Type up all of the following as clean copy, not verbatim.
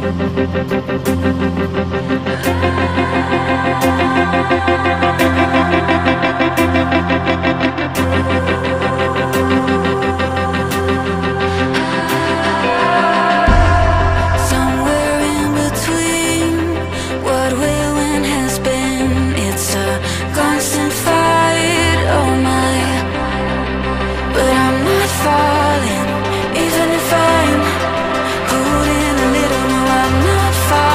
Even if I'm holding a little, no, I'm not far.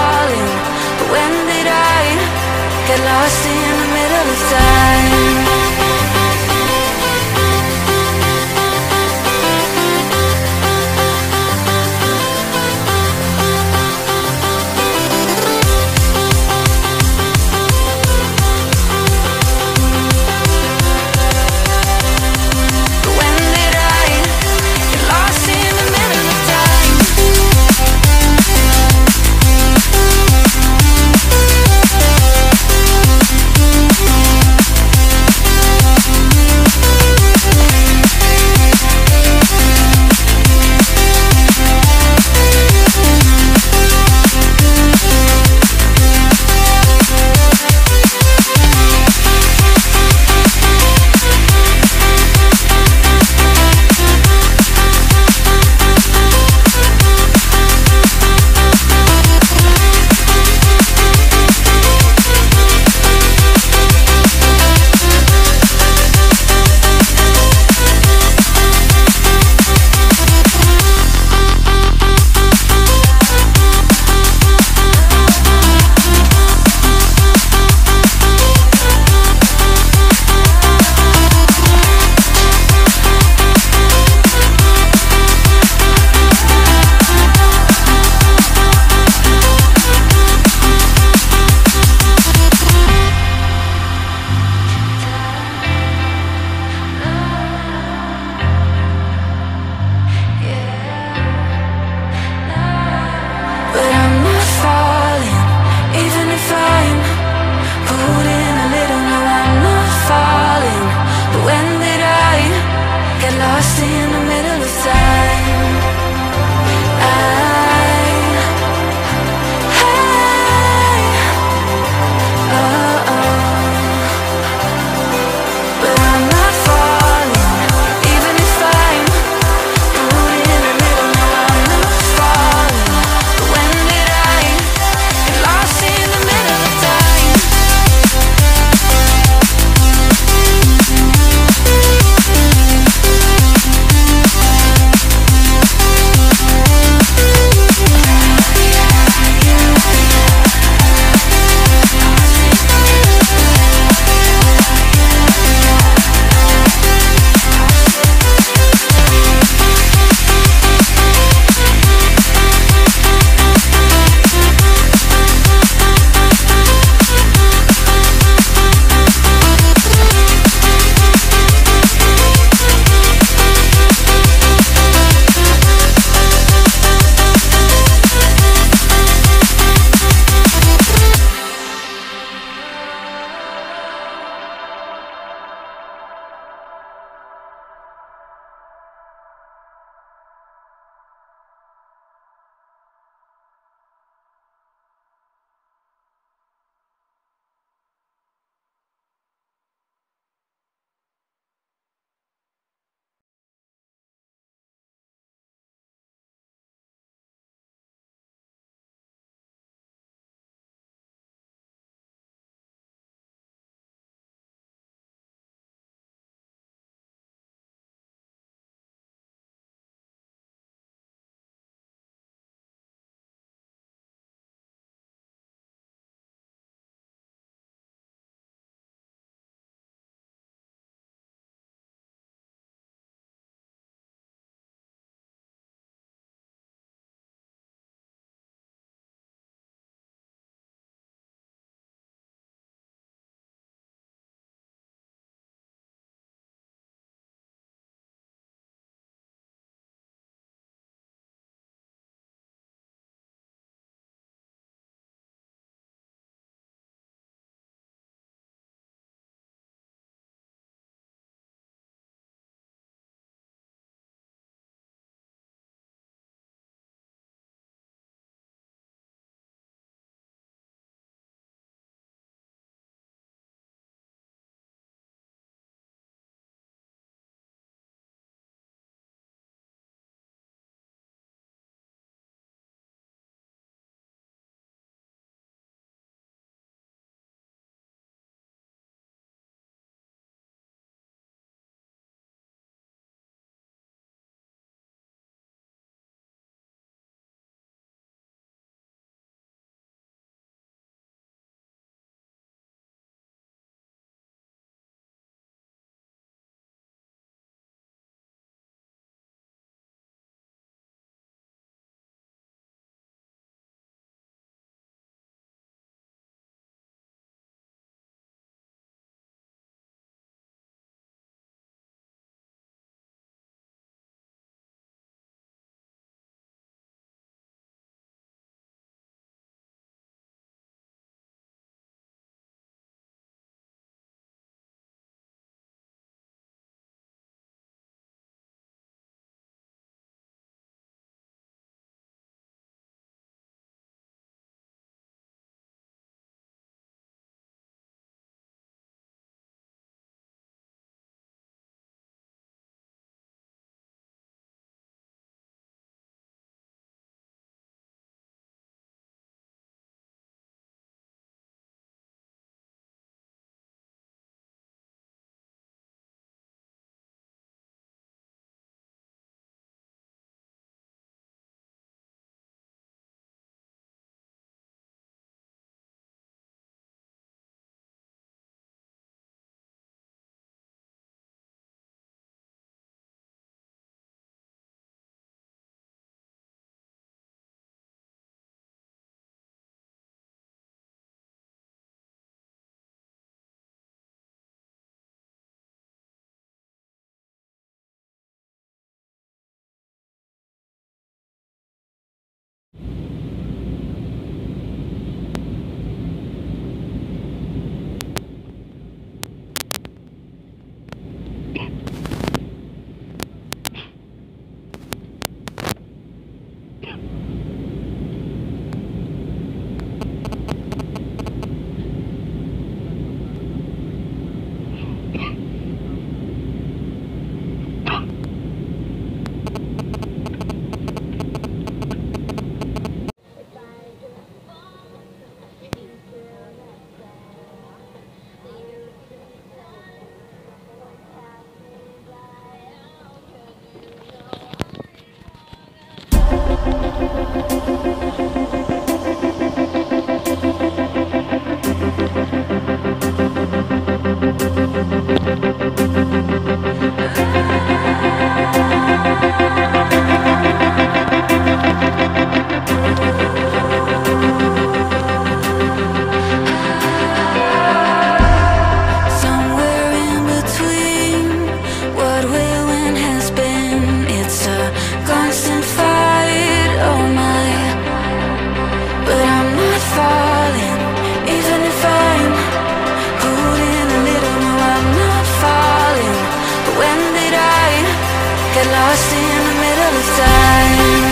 lost in the middle of time.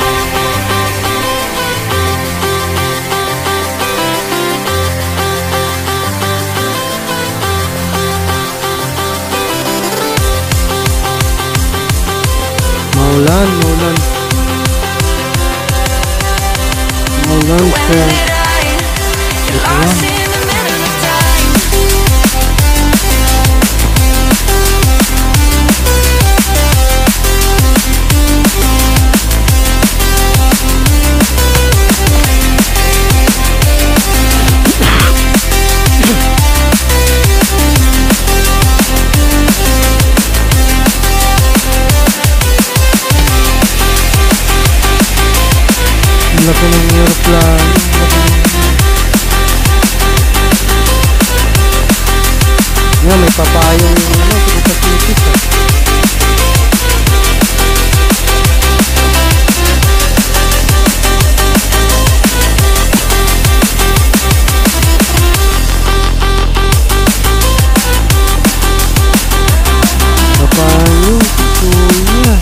Maulan siya. Laki ng aeroplano. Yan, may papayong pinapasitis ah. Papayong kuya.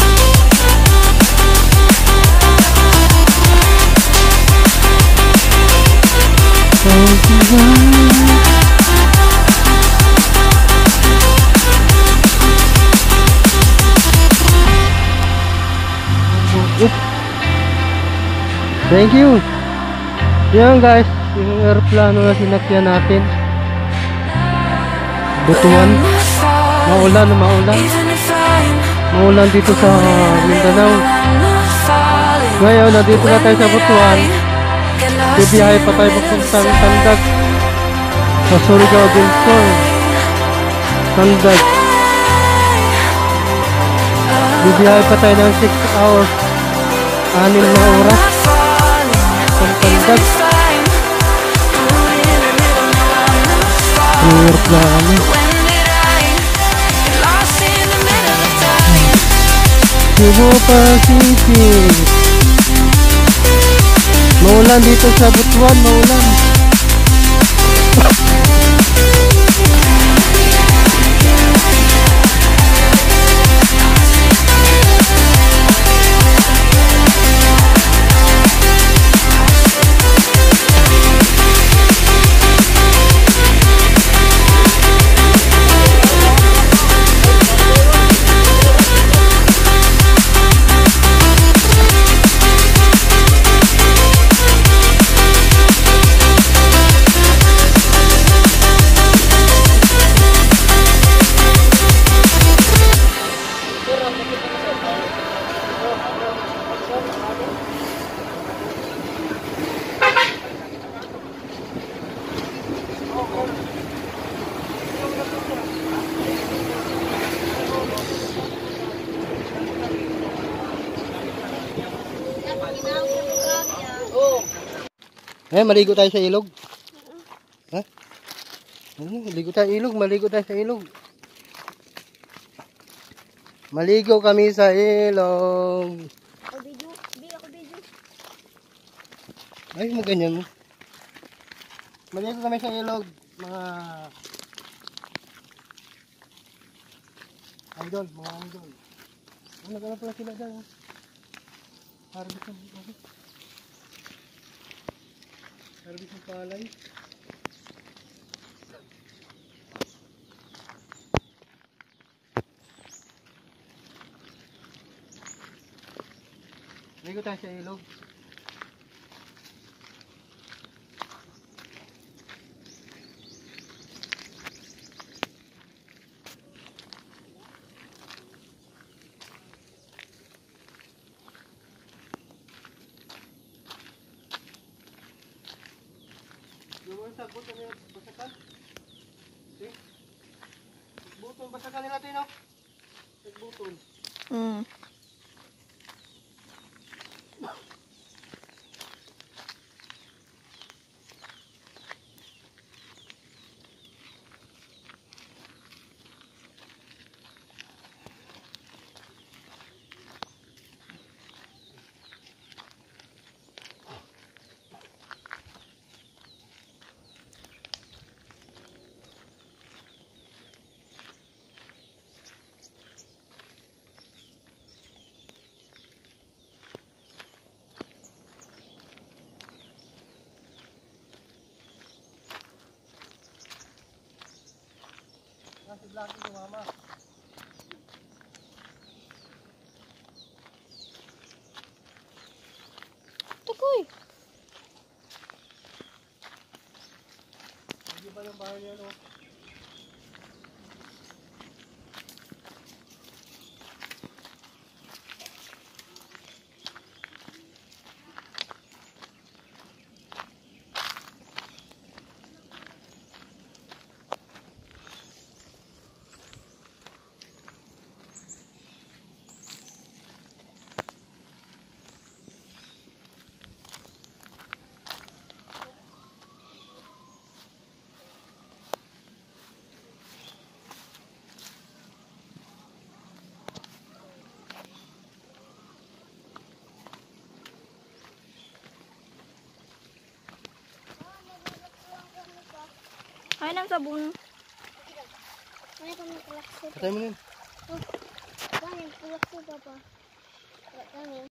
Thank you. Yan guys, yung aeroplano na sinakyan natin. Butuan. Maulan dito sa Mindanao. Ngayon, nandito na tayo sa Butuan. Bibiyahe pa tayo papuntang Tandag sa Surigao del Sur. Tandag. Bibiyahe pa tayo ng 6 hours, 6 na oras sa Tandag. Aeroplano. Cebu Pacific. Maulan dito sa Butuan, maulan. Maligo tayo sa ilog. Ha? Maligo tayo ilog, maligo tayo sa ilog. Maligo kami sa ilog. Ako video, ako video. Ay, maganyan mo. Maligo kami sa ilog, mga idol, mga idol. Naghanap pala sila dyan. Harvest ng palay. Harvest ng palay. Maligo tayo sa ilog. Yung sagbot na basakan. Okay? Sagbutong basakan nila tayo, no? Sagbutong. laki si mama. Tukoy! Hindi ba yung bahay niya, no? Ay, nang sabon. Ay, kami kulakso. Patay mo na yun. Kami kulakso pa pa. Kami.